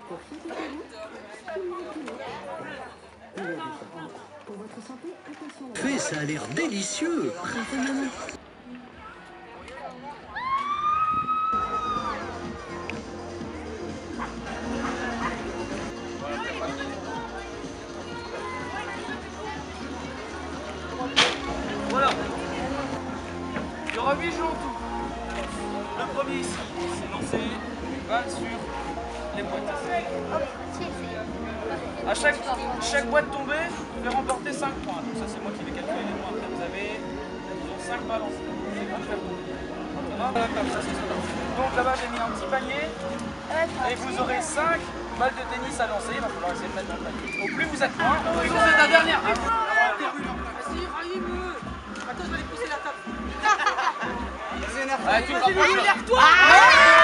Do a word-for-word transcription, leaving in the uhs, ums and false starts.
Fait, ça a l'air délicieux. Voilà. Il y aura huit jeux en tout. Le premier ici, c'est lancer une balle sur les boîtes. À chaque, chaque boîte tombée, vous devez remporter cinq points. Donc ça c'est moi qui vais calculer les points. Après vous avez cinq balles lancées. C'est pas faire tomber. Ça, c'est ça. Donc là-bas j'ai mis un petit panier. Et vous aurez cinq balles de tennis à lancer. Il va falloir essayer de mettre dans le panier. Donc plus vous êtes loin, plus vous êtes la dernière. Vas-y, Raïm. Attends, je vais aller pousser la table. Ah, tu te rapproches. Toi.